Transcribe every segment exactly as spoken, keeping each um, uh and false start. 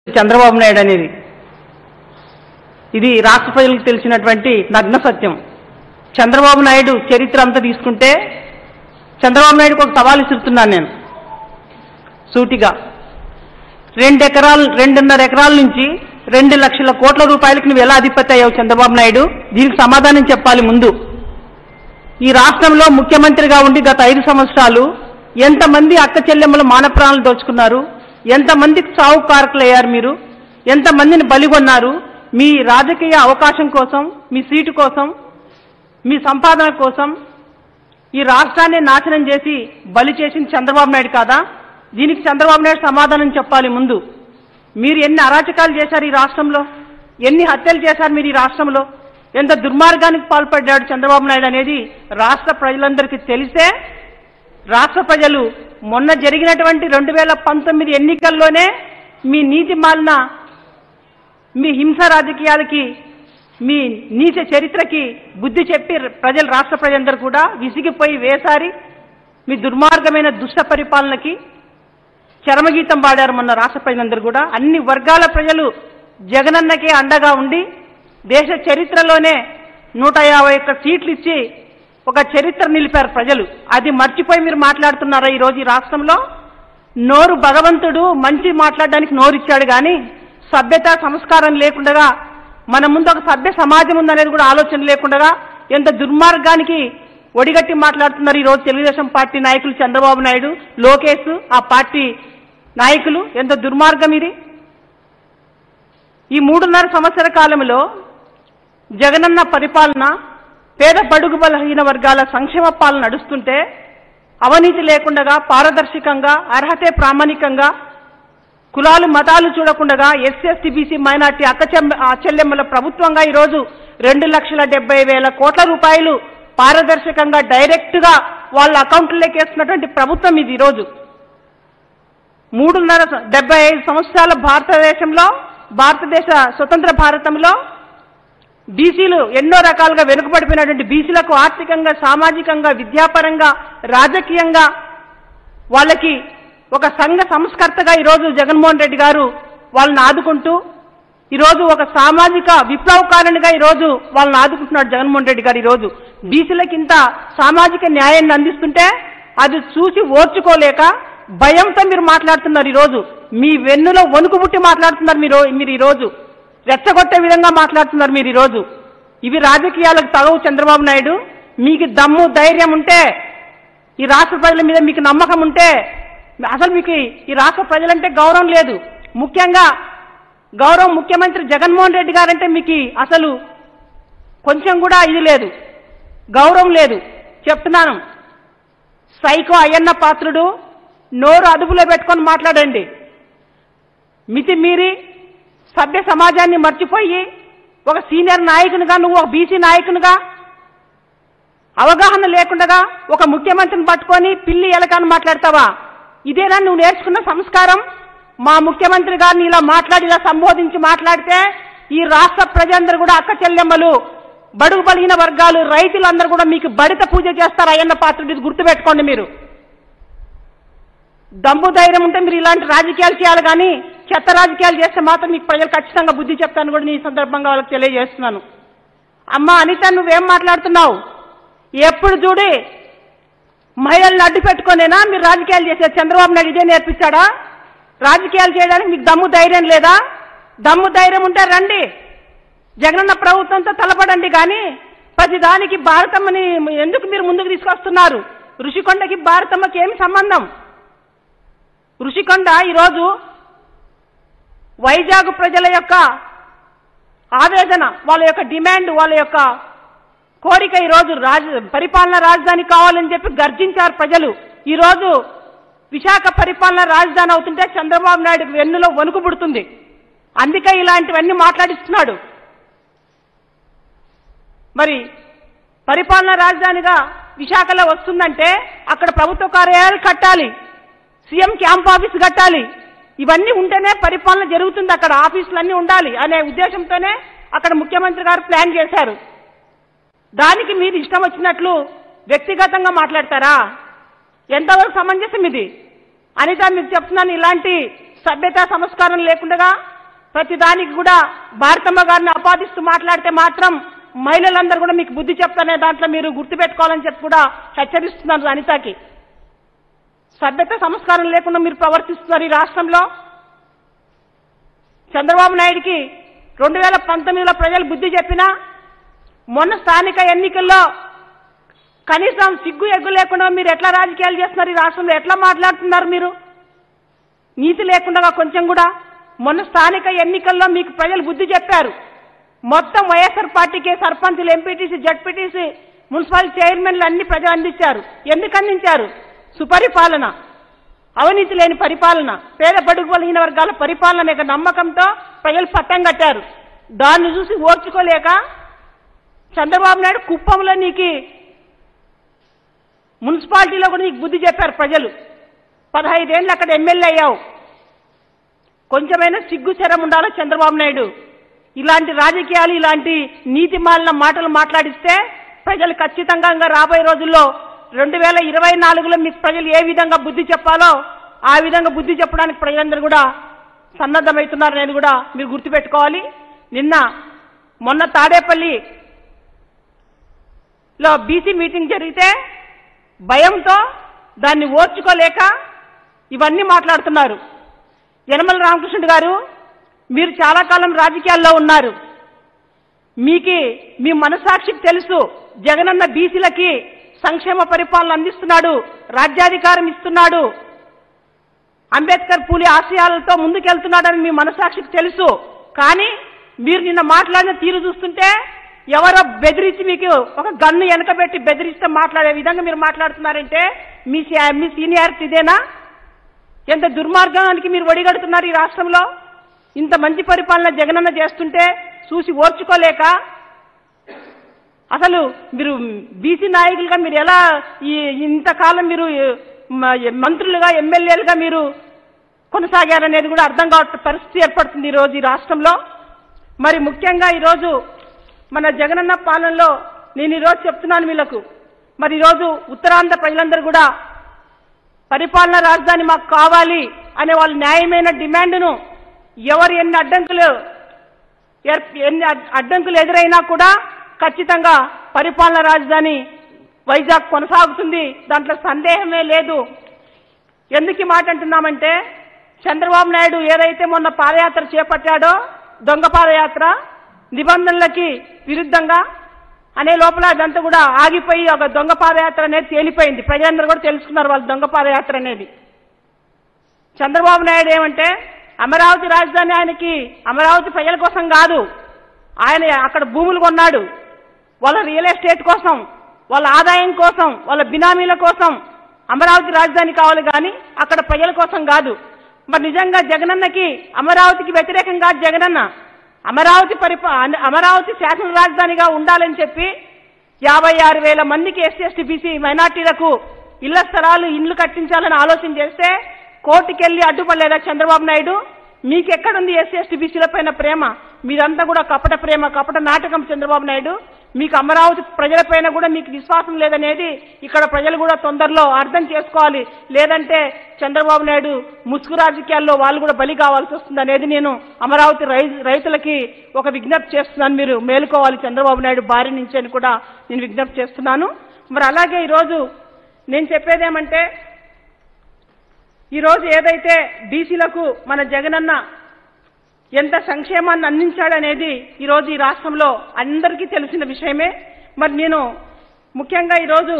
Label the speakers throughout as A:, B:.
A: చంద్రబాబు నాయుడు అనేది ఇది రాష్ట్ర ప్రజలకు తెలిసినటువంటి నగ్న సత్యం. చంద్రబాబు నాయుడు చరిత్ర అంతా తీసుకుంటే చంద్రబాబు నాయుడుకు ఒక సవాల్ ఇస్తున్నాను నేను సూటిగా. రెండు ఎకరాలు రెండున్నర ఎకరాల నుంచి రెండు లక్షల కోట్ల రూపాయలకు నువ్వు ఎలా అధిపతి అయ్యావు చంద్రబాబు నాయుడు? దీనికి సమాధానం చెప్పాలి ముందు. ఈ రాష్ట్రంలో ముఖ్యమంత్రిగా ఉండి గత ఐదు సంవత్సరాలు ఎంతమంది అక్క చెల్లెమ్మల మానప్రాణాలు దోచుకున్నారు? ఎంతమందికి చావు కారకులయ్యారు? మీరు ఎంతమందిని బలిగొన్నారు? మీ రాజకీయ అవకాశం కోసం, మీ సీటు కోసం, మీ సంపాదన కోసం ఈ రాష్ట్రాన్ని నాశనం చేసి బలి చేసింది చంద్రబాబు నాయుడు కాదా? దీనికి చంద్రబాబు నాయుడు సమాధానం చెప్పాలి ముందు. మీరు ఎన్ని అరాచకాలు చేశారు ఈ రాష్ట్రంలో? ఎన్ని హత్యలు చేశారు మీరు ఈ రాష్ట్రంలో? ఎంత దుర్మార్గానికి పాల్పడ్డాడు చంద్రబాబు నాయుడు అనేది రాష్ట్ర ప్రజలందరికీ తెలిసే రాష్ట్ర ప్రజలు మొన్న జరిగినటువంటి రెండు వేల పంతొమ్మిది ఎన్నికల్లోనే మీ నీతి మాలిన, మీ హింస రాజకీయాలకి, మీ నీచ చరిత్రకి బుద్ధి చెప్పి ప్రజలు రాష్ట్ర ప్రజలందరూ కూడా విసిగిపోయి వేసారి మీ దుర్మార్గమైన దుష్ట పరిపాలనకి చరమగీతం పాడారు మొన్న రాష్ట్ర ప్రజలందరూ కూడా. అన్ని వర్గాల ప్రజలు జగనన్నకే అండగా ఉండి దేశ చరిత్రలోనే నూట యాభై ఒక్క సీట్లు ఇచ్చి ఒక చరిత్ర నిలిపారు ప్రజలు. అది మర్చిపోయి మీరు మాట్లాడుతున్నారా ఈరోజు ఈ రాష్ట్రంలో? నోరు భగవంతుడు మంచి మాట్లాడడానికి నోరు ఇచ్చాడు కానీ సభ్యత సంస్కారం లేకుండా, మన ముందు ఒక సభ్య సమాజం ఉందనేది కూడా ఆలోచన లేకుండా ఎంత దుర్మార్గానికి ఒడిగట్టి మాట్లాడుతున్నారు ఈరోజు తెలుగుదేశం పార్టీ నాయకులు చంద్రబాబు నాయుడు, లోకేష్, ఆ పార్టీ నాయకులు. ఎంత దుర్మార్గం ఇది! ఈ మూడున్నర సంవత్సర కాలంలో జగనన్న పరిపాలన పేద బడుగు బలహీన వర్గాల సంక్షేమ పాలన నడుస్తుంటే అవినీతి లేకుండా, పారదర్శకంగా, అర్హతే ప్రామాణికంగా, కులాలు మతాలు చూడకుండా ఎస్సీ ఎస్టీ బీసీ మైనార్టీ అక్క చెల్లెమ్మల ప్రభుత్వంగా ఈరోజు రెండు లక్షల డెబ్బై వేల కోట్ల రూపాయలు పారదర్శకంగా డైరెక్ట్ గా వాళ్ళ అకౌంట్లోకి వేస్తున్నటువంటి ప్రభుత్వం ఇది. ఈరోజు మూడున్నర డెబ్బై ఐదు సంవత్సరాల భారతదేశంలో, భారతదేశ స్వతంత్ర భారతంలో బీసీలు ఎన్నో రకాలుగా వెనుకబడిపోయినటువంటి బీసీలకు ఆర్థికంగా, సామాజికంగా, విద్యాపరంగా, రాజకీయంగా వాళ్ళకి ఒక సంఘ సంస్కర్తగా ఈరోజు జగన్మోహన్ రెడ్డి గారు వాళ్ళని ఆదుకుంటూ ఈరోజు ఒక సామాజిక విప్లవకారునిగా ఈరోజు వాళ్ళని ఆదుకుంటున్నాడు జగన్మోహన్ రెడ్డి గారు. ఈరోజు బీసీలకు ఇంత సామాజిక న్యాయాన్ని అందిస్తుంటే అది చూసి ఓర్చుకోలేక భయంతో మీరు మాట్లాడుతున్నారు. ఈరోజు మీ వెన్నులో వణుకు పుట్టి మాట్లాడుతున్నారు మీరు మీరు ఈరోజు రెచ్చగొట్టే విధంగా మాట్లాడుతున్నారు మీరు ఈరోజు. ఇవి రాజకీయాలకు తగవు చంద్రబాబు నాయుడు. మీకు దమ్ము ధైర్యం ఉంటే, ఈ రాష్ట్ర ప్రజల మీద మీకు నమ్మకం ఉంటే, అసలు మీకు ఈ రాష్ట్ర ప్రజలంటే గౌరవం లేదు. ముఖ్యంగా గౌరవం ముఖ్యమంత్రి జగన్మోహన్ రెడ్డి గారంటే మీకు అసలు కొంచెం కూడా ఇది లేదు, గౌరవం లేదు. చెప్తున్నాను, సైకో అయ్యన్న పాత్రుడు, నోరు అదుపులో పెట్టుకొని మాట్లాడండి. మితి మీరి సభ్య సమాజాన్ని మర్చిపోయి ఒక సీనియర్ నాయకునిగా, నువ్వు ఒక బీసీ నాయకునిగా అవగాహన లేకుండా ఒక ముఖ్యమంత్రిని పట్టుకొని పిల్లి ఎలకాన్ని మాట్లాడతావా? ఇదేనా నువ్వు నేర్చుకున్న సంస్కారం? మా ముఖ్యమంత్రి గారిని ఇలా మాట్లాడి, ఇలా సంబోధించి మాట్లాడితే ఈ రాష్ట్ర ప్రజలందరూ కూడా అక్క చెల్లెమ్మలు, బడుగు బలిగిన వర్గాలు, రైతులందరూ కూడా మీకు బడిత పూజ చేస్తారు. అయ్యన్న పాత్రుడు, ఇది గుర్తుపెట్టుకోండి. మీరు దమ్ము ధైర్యం ఉంటే మీరు ఇలాంటి రాజకీయాలు చేయాలి కానీ చెత్త రాజకీయాలు చేస్తే మాత్రం మీకు ప్రజలు ఖచ్చితంగా బుద్ధి చెప్తాను కూడా ఈ సందర్భంగా వాళ్ళకి తెలియజేస్తున్నాను. అమ్మ అనిత, నువ్వేం మాట్లాడుతున్నావు? ఎప్పుడు చూడి మహిళలను అడ్డు పెట్టుకునేనా మీరు రాజకీయాలు చేసేది? చంద్రబాబు నాయుడు ఇదే నేర్పించాడా? రాజకీయాలు చేయడానికి మీకు దమ్ము ధైర్యం లేదా? దమ్ము ధైర్యం ఉంటే రండి, జగనన్న ప్రభుత్వంతో తలపడండి. కానీ ప్రతిదానికి భారతమ్మని ఎందుకు మీరు ముందుకు తీసుకొస్తున్నారు? ఋషికొండకి భారతమ్మకి ఏమి సంబంధం? ఋషికొండ ఈరోజు వైజాగ్ ప్రజల యొక్క ఆవేదన, వాళ్ళ యొక్క డిమాండ్, వాళ్ళ యొక్క కోరిక ఈరోజు రాజ పరిపాలన రాజధాని కావాలని చెప్పి గర్జించారు ప్రజలు. ఈరోజు విశాఖ పరిపాలన రాజధాని అవుతుంటే చంద్రబాబు నాయుడు వెన్నులో వణుకు పుడుతుంది. అందుకే ఇలాంటివన్నీ మాట్లాడిస్తున్నాడు. మరి పరిపాలన రాజధానిగా విశాఖలో వస్తుందంటే అక్కడ ప్రభుత్వ కార్యాలయాలు కట్టాలి, సీఎం క్యాంప్ ఆఫీస్ కట్టాలి. ఇవన్నీ ఉంటేనే పరిపాలన జరుగుతుంది, అక్కడ ఆఫీసులన్నీ ఉండాలి అనే ఉద్దేశంతోనే అక్కడ ముఖ్యమంత్రి గారు ప్లాన్ చేశారు. దానికి మీరు ఇష్టం వచ్చినట్లు వ్యక్తిగతంగా మాట్లాడతారా? ఎంతవరకు సమంజసం ఇది? అనిత, మీకు చెప్తున్నాను, ఇలాంటి సభ్యత సంస్కారం లేకుండా ప్రతిదానికి కూడా భారతమ్మ గారిని ఆపాదిస్తూ మాట్లాడితే మాత్రం మహిళలందరూ కూడా మీకు బుద్ధి చెప్తానే దాంట్లో మీరు గుర్తుపెట్టుకోవాలని చెప్పి కూడా హెచ్చరిస్తున్నారు అనితకి. సభ్యత సంస్కారం లేకుండా మీరు ప్రవర్తిస్తున్నారు ఈ రాష్ట్రంలో. చంద్రబాబు నాయుడికి రెండు వేల పంతొమ్మిదిలో ప్రజలు బుద్ధి చెప్పినా మొన్న స్థానిక ఎన్నికల్లో కనీసం సిగ్గు ఎగ్గు లేకుండా మీరు ఎట్లా రాజకీయాలు చేస్తున్నారు ఈ రాష్ట్రంలో, ఎట్లా మాట్లాడుతున్నారు మీరు నీతి లేకుండా కొంచెం కూడా. మొన్న స్థానిక ఎన్నికల్లో మీకు ప్రజలు బుద్ధి చెప్పారు. మొత్తం వైఎస్ఆర్ పార్టీకే సర్పంచులు, ఎంపీటీసీ, జడ్పీటీసీ, మున్సిపల్ చైర్మన్లు అన్ని ప్రజలు అందించారు. ఎందుకు అందించారు? సుపరిపాలన, అవినీతి లేని పరిపాలన, పేద బడుగు బలహీన వర్గాల పరిపాలన మీద నమ్మకంతో ప్రజలు పట్టం కట్టారు. దాన్ని చూసి ఓర్చుకోలేక చంద్రబాబు నాయుడు కుప్పంలో నీకు మున్సిపాలిటీలో కూడా నీకు బుద్ధి చెప్పారు ప్రజలు. పదహైదేళ్ళు అక్కడ ఎమ్మెల్యే అయ్యావు. కొంచెమైనా సిగ్గు శరం ఉండాలి చంద్రబాబు నాయుడు. ఇలాంటి రాజకీయాలు, ఇలాంటి నీతి మాలిన మాటలు మాట్లాడిస్తే ప్రజలు ఖచ్చితంగా రాబోయే రోజుల్లో రెండు వేల ఇరవై నాలుగులో మీకు ప్రజలు ఏ విధంగా బుద్ధి చెప్పాలో ఆ విధంగా బుద్ధి చెప్పడానికి ప్రజలందరూ కూడా సన్నద్ధమవుతున్నారనేది కూడా మీరు గుర్తుపెట్టుకోవాలి. నిన్న మొన్న తాడేపల్లిలో బీసీ మీటింగ్ జరిగితే భయంతో దాన్ని ఓర్చుకోలేక ఇవన్నీ మాట్లాడుతున్నారు. యనమల రామకృష్ణుడు గారు, మీరు చాలా కాలం రాజకీయాల్లో ఉన్నారు. మీకు మీ మనసాక్షికి తెలుసు జగనన్న బీసీలకి సంక్షేమ పరిపాలన అందిస్తున్నాడు, రాజ్యాధికారం ఇస్తున్నాడు, అంబేద్కర్ పూలి ఆశయాలతో ముందుకెళ్తున్నాడని మీ మనసాక్షికి తెలుసు. కానీ మీరు నిన్న మాట్లాడిన తీరు చూస్తుంటే ఎవరో బెదిరించి మీకు ఒక గన్ను వెనకబెట్టి బెదిరిస్తే మాట్లాడే విధంగా మీరు మాట్లాడుతున్నారంటే మీ మీ సీనియారిటీ ఇదేనా? ఎంత దుర్మార్గానికి మీరు ఒడిగడుతున్నారు ఈ రాష్ట్రంలో. ఇంత మంచి పరిపాలన జగనన్న చేస్తుంటే చూసి ఓర్చుకోలేక అసలు మీరు బీసీ నాయకులుగా మీరు ఎలా ఈ ఇంతకాలం మీరు మంత్రులుగా, ఎమ్మెల్యేలుగా మీరు కొనసాగారనేది కూడా అర్థం కావట్లేదు. పరిస్థితి ఏర్పడుతుంది ఈరోజు ఈ రాష్ట్రంలో. మరి ముఖ్యంగా ఈరోజు మన జగనన్న పాలనలో నేను ఈరోజు చెప్తున్నాను వీళ్ళకు, మరి ఈరోజు ఉత్తరాంధ్ర ప్రజలందరూ కూడా పరిపాలనా రాజధాని మాకు కావాలి అనే వాళ్ళ న్యాయమైన డిమాండ్ను ఎవరు ఎన్ని అడ్డంకులు ఎన్ని అడ్డంకులు ఎదురైనా కూడా ఖచ్చితంగా పరిపాలనా రాజధాని వైజాగ్ కొనసాగుతుంది, దాంట్లో సందేహమే లేదు. ఎందుకు ఈ మాట అంటున్నామంటే చంద్రబాబు నాయుడు ఏదైతే మొన్న పాదయాత్ర చేపట్టాడో దొంగ పాదయాత్ర నిబంధనలకి విరుద్ధంగా అనే లోపల అదంతా కూడా ఆగిపోయి ఒక దొంగ పాదయాత్ర అనేది తేలిపోయింది. ప్రజలందరూ కూడా తెలుసుకున్నారు వాళ్ళు దొంగ పాదయాత్ర అనేది. చంద్రబాబు నాయుడు ఏమంటే అమరావతి రాజధాని ఆయనకి అమరావతి ప్రజల కోసం కాదు, ఆయన అక్కడ భూములు కొన్నాడు వాళ్ళ రియల్ ఎస్టేట్ కోసం, వాళ్ళ ఆదాయం కోసం, వాళ్ళ బినామీల కోసం అమరావతి రాజధాని కావాలి కానీ అక్కడ ప్రజల కోసం కాదు. మరి నిజంగా జగనన్నకి అమరావతికి వ్యతిరేకంగా జగనన్న అమరావతి పరిపా అమరావతి శాసన రాజధానిగా ఉండాలని చెప్పి యాభై ఆరు వేల మందికి ఎస్సీ ఎస్టీ బీసీ మైనార్టీలకు ఇళ్ల స్థలాలు ఇండ్లు కట్టించాలని ఆలోచన చేస్తే కోర్టుకెళ్లి అడ్డుపడలేదా చంద్రబాబు నాయుడు? మీకెక్కడుంది ఎస్సీ ఎస్టీ బీసీల పైన ప్రేమ? మీరంతా కూడా కపట ప్రేమ, కపట నాటకం చంద్రబాబు నాయుడు. మీకు అమరావతి ప్రజలపైన కూడా మీకు విశ్వాసం లేదనేది ఇక్కడ ప్రజలు కూడా తొందరలో అర్థం చేసుకోవాలి. లేదంటే చంద్రబాబు నాయుడు ముసుగు రాజకీయాల్లో వాళ్ళు కూడా బలి కావాల్సి వస్తుంది అనేది నేను అమరావతి రైతులకి ఒక విజ్ఞప్తి చేస్తున్నాను. మీరు మేలుకోవాలి చంద్రబాబు నాయుడు బారి నుంచి అని కూడా నేను విజ్ఞప్తి చేస్తున్నాను. మరి అలాగే ఈరోజు నేను చెప్పేదేమంటే ఈరోజు ఏదైతే బీసీలకు మన జగనన్న ఎంత సంక్షేమాన్ని అందించాడనేది ఈరోజు ఈ రాష్ట్రంలో అందరికీ తెలిసిన విషయమే. మరి నేను ముఖ్యంగా ఈరోజు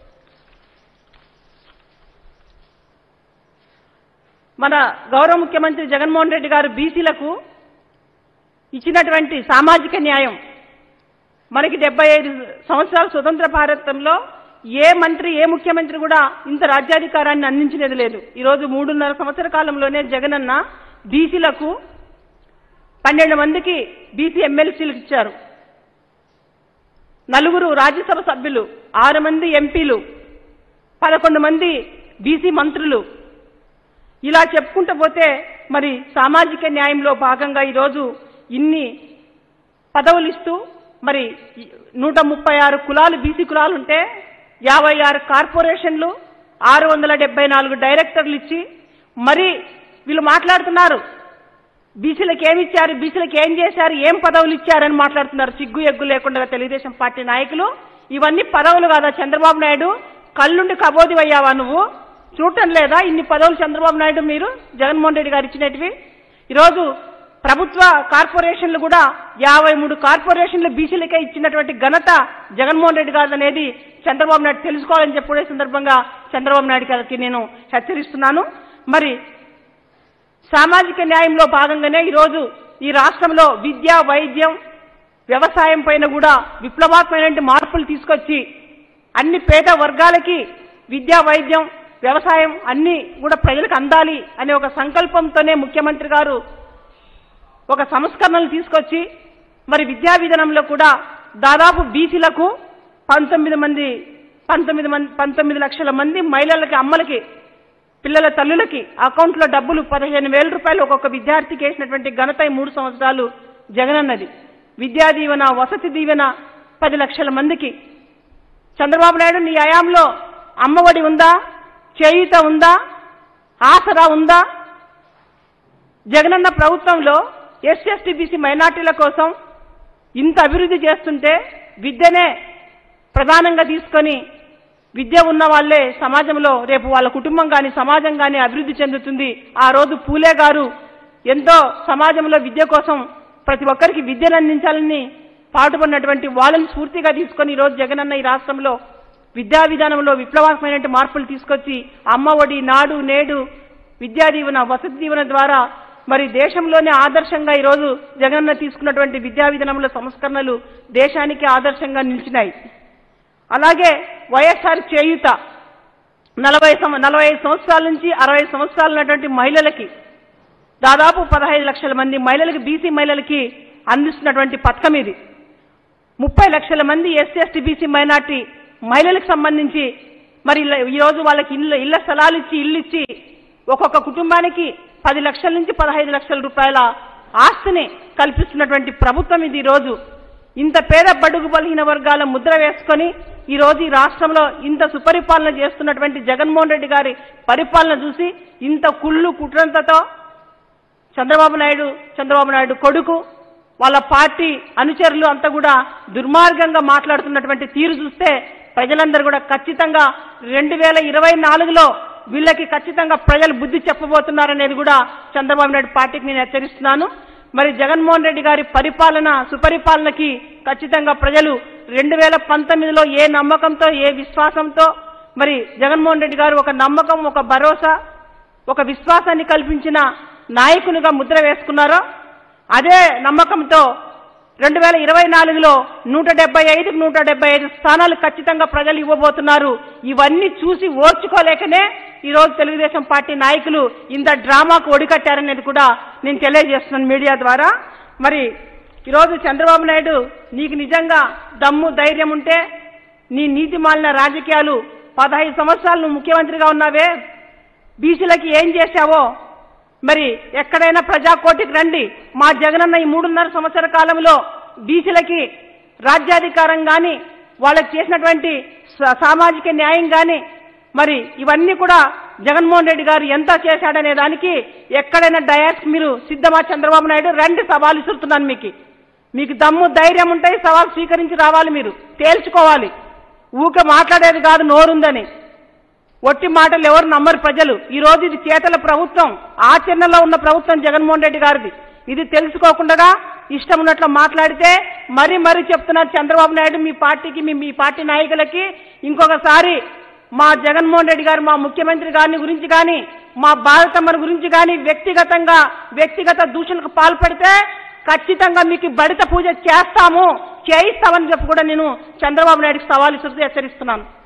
A: మన గౌరవ ముఖ్యమంత్రి జగన్మోహన్ రెడ్డి గారు బీసీలకు ఇచ్చినటువంటి సామాజిక న్యాయం, మనకి డెబ్బై ఐదు సంవత్సరాల స్వతంత్ర భారతంలో ఏ మంత్రి ఏ ముఖ్యమంత్రి కూడా ఇంత రాజ్యాధికారాన్ని అందించినది లేదు. ఈరోజు మూడున్నర సంవత్సర కాలంలోనే జగనన్న బీసీలకు పన్నెండు మందికి బీసీ ఎమ్మెల్సీలు ఇచ్చారు, నలుగురు రాజ్యసభ సభ్యులు, ఆరు మంది ఎంపీలు, పదకొండు మంది బీసీ మంత్రులు. ఇలా చెప్పుకుంటూ పోతే మరి సామాజిక న్యాయంలో భాగంగా ఈరోజు ఇన్ని పదవులు ఇస్తూ మరి నూట ముప్పై ఆరు కులాలు బీసీ కులాలు ఉంటే యాభై ఆరు కార్పొరేషన్లు, ఆరు వందల డెబ్బై నాలుగు డైరెక్టర్లు ఇచ్చి మరి వీళ్ళు మాట్లాడుతున్నారు బీసీలకు ఏమి ఇచ్చారు, బీసీలకు ఏం చేశారు, ఏం పదవులు ఇచ్చారని మాట్లాడుతున్నారు సిగ్గు ఎగ్గు లేకుండా తెలుగుదేశం పార్టీ నాయకులు. ఇవన్నీ పదవులు కాదా చంద్రబాబు నాయుడు? కళ్ళుండి కబోదివయ్యావా నువ్వు? చూడటం లేదా ఇన్ని పదవులు చంద్రబాబు నాయుడు మీరు జగన్మోహన్ రెడ్డి గారు ఇచ్చినటివి? ఈరోజు ప్రభుత్వ కార్పొరేషన్లు కూడా యాభై మూడు కార్పొరేషన్లు బీసీలకే ఇచ్చినటువంటి ఘనత జగన్మోహన్ రెడ్డి గారు అనేది చంద్రబాబు నాయుడు తెలుసుకోవాలని చెప్పే సందర్భంగా చంద్రబాబు నాయుడు గారికి నేను హెచ్చరిస్తున్నాను. మరి సామాజిక న్యాయంలో భాగంగానే ఈరోజు ఈ రాష్ట్రంలో విద్య, వైద్యం, వ్యవసాయం పైన కూడా విప్లవాత్మకమైన మార్పులు తీసుకొచ్చి అన్ని పేద వర్గాలకి విద్య, వైద్యం, వ్యవసాయం అన్ని కూడా ప్రజలకు అందాలి అనే ఒక సంకల్పంతోనే ముఖ్యమంత్రి గారు ఒక సంస్కరణలు తీసుకొచ్చి మరి విద్యా విధానంలో కూడా దాదాపు బీసీలకు పంతొమ్మిది మంది పంతొమ్మిది మంది పంతొమ్మిది లక్షల మంది మహిళలకి, అమ్మలకి, పిల్లల తల్లులకి అకౌంట్లో డబ్బులు పదిహేను వేల రూపాయలు ఒక్కొక్క విద్యార్థికి వేసినటువంటి ఘనత ఈ మూడు సంవత్సరాలు జగనన్నది. విద్యా దీవెన, వసతి దీవెన పది లక్షల మందికి. చంద్రబాబు నాయుడు నీ హయాంలో అమ్మఒడి ఉందా, చేయూత ఉందా, ఆసరా ఉందా? జగనన్న ప్రభుత్వంలో ఎస్సీ ఎస్టీ బీసీ మైనార్టీల కోసం ఇంత అభివృద్ధి చేస్తుంటే విద్యనే ప్రధానంగా తీసుకొని విద్య ఉన్న వాళ్లే సమాజంలో రేపు వాళ్ళ కుటుంబం కానీ సమాజం కానీ అభివృద్ధి చెందుతుంది. ఆ రోజు పూలే గారు ఎంతో సమాజంలో విద్య కోసం ప్రతి ఒక్కరికి విద్యను అందించాలని పాటుపడినటువంటి వాళ్ళని స్ఫూర్తిగా తీసుకొని ఈరోజు జగనన్న ఈ రాష్ట్రంలో విద్యా విధానంలో విప్లవాత్మకమైన మార్పులు తీసుకొచ్చి అమ్మఒడి, నాడు నేడు, విద్యా దీవెన, వసతి దీవెన ద్వారా మరి దేశంలోనే ఆదర్శంగా ఈరోజు జగనన్న తీసుకున్నటువంటి విద్యా విధానంలో సంస్కరణలు దేశానికి ఆదర్శంగా నిలిచినాయి. అలాగే వైఎస్ఆర్ చేయూత నలభై నలభై ఐదు సంవత్సరాల నుంచి అరవై సంవత్సరాలు ఉన్నటువంటి మహిళలకి దాదాపు పదహైదు లక్షల మంది మహిళలకి, బీసీ మహిళలకి అందిస్తున్నటువంటి పథకం ఇది. ముప్పై లక్షల మంది ఎస్సీ ఎస్టీ బీసీ మైనార్టీ మహిళలకు సంబంధించి మరి ఈరోజు వాళ్ళకి ఇళ్ళ ఇళ్ల స్థలాలు ఇచ్చి ఇల్లు ఇచ్చి ఒక్కొక్క కుటుంబానికి పది లక్షల నుంచి పదహైదు లక్షల రూపాయల ఆస్తిని కల్పిస్తున్నటువంటి ప్రభుత్వం ఇది. ఈరోజు ఇంత పేద బడుగు బలహీన వర్గాల ముద్ర వేసుకొని ఈరోజు ఈ రాష్ట్రంలో ఇంత సుపరిపాలన చేస్తున్నటువంటి జగన్మోహన్ రెడ్డి గారి పరిపాలన చూసి ఇంత కుళ్ళు కుట్రంతతో చంద్రబాబు నాయుడు చంద్రబాబు నాయుడు కొడుకు వాళ్ళ పార్టీ అనుచరులు అంతా కూడా దుర్మార్గంగా మాట్లాడుతున్నటువంటి తీరు చూస్తే ప్రజలందరూ కూడా ఖచ్చితంగా రెండు వేల ఇరవై నాలుగులో వీళ్ళకి ఖచ్చితంగా ప్రజలు బుద్ధి చెప్పబోతున్నారనేది కూడా చంద్రబాబు నాయుడు పార్టీకి నేను హెచ్చరిస్తున్నాను. మరి జగన్మోహన్ రెడ్డి గారి పరిపాలన, సుపరిపాలనకి ఖచ్చితంగా ప్రజలు రెండు వేల పంతొమ్మిదిలో ఏ నమ్మకంతో, ఏ విశ్వాసంతో మరి జగన్మోహన్ రెడ్డి గారు ఒక నమ్మకం, ఒక భరోసా, ఒక విశ్వాసాన్ని కల్పించిన నాయకునిగా ముద్ర వేసుకున్నారో అదే నమ్మకంతో రెండు వేల ఇరవై నాలుగులో నూట డెబ్బై ఐదుకు నూట డెబ్బై ఐదు స్థానాలు ఖచ్చితంగా ప్రజలు ఇవ్వబోతున్నారు. ఇవన్నీ చూసి ఓర్చుకోలేకనే ఈరోజు తెలుగుదేశం పార్టీ నాయకులు ఇంత డ్రామాకు ఒడికట్టారనేది కూడా నేను తెలియజేస్తున్నాను మీడియా ద్వారా. మరి ఈరోజు చంద్రబాబు నాయుడు నీకు నిజంగా దమ్ము ధైర్యం ఉంటే నీ నీతి మాలిన రాజకీయాలు పదహైదు సంవత్సరాలు నువ్వు ముఖ్యమంత్రిగా ఉన్నావే, బీసీలకి ఏం చేశావో మరి ఎక్కడైనా ప్రజాకోటికి రండి. మా జగనన్న ఈ మూడున్నర సంవత్సర కాలంలో బీసీలకి రాజ్యాధికారం కానీ, వాళ్ళకి చేసినటువంటి సామాజిక న్యాయం కానీ మరి ఇవన్నీ కూడా జగన్మోహన్ రెడ్డి గారు ఎంత చేశాడనే దానికి ఎక్కడైనా డయాస్ మీరు సిద్ధమా? చంద్రబాబు నాయుడు రండి, సవాల్ ఇస్తున్నాను మీకు. మీకు దమ్ము ధైర్యం ఉంటే సవాల్ స్వీకరించి రావాలి, మీరు తేల్చుకోవాలి. ఊక మాట్లాడేది కాదు నోరుందని. ఒట్టి మాటలు ఎవరు నమ్మరు ప్రజలు. ఈ రోజు ఇది చేతల ప్రభుత్వం, ఆచరణలో ఉన్న ప్రభుత్వం జగన్మోహన్ రెడ్డి గారిది. ఇది తెలుసుకోకుండా ఇష్టం ఉన్నట్లు మాట్లాడితే మరీ మరీ చెప్తున్నారు చంద్రబాబు నాయుడు మీ పార్టీకి, మీ మీ పార్టీ నాయకులకి ఇంకొకసారి మా జగన్మోహన్ రెడ్డి గారు, మా ముఖ్యమంత్రి గారిని గురించి కానీ, మా భారతమ్మని గురించి కానీ వ్యక్తిగతంగా వ్యక్తిగత దూషణకు పాల్పడితే ఖచ్చితంగా మీకు బడిత పూజ చేస్తాము, చేయిస్తామని చెప్పి కూడా నేను చంద్రబాబు నాయుడుకి సవాల్ ఇస్తూ హెచ్చరిస్తున్నాను.